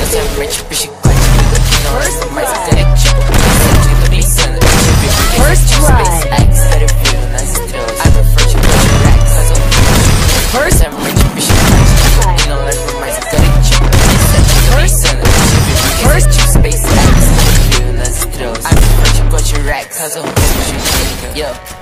Fortemente, bichicante, não leva mais conectivo. Tô pensando, First try. Sério, vivo nas estrelas. I prefer to go direct, cause I'm fortemente, bichicante, não leva mais conectivo. Tô pensando, First SpaceX, sério, vivo nas estrelas. I prefer to go direct, cause I'm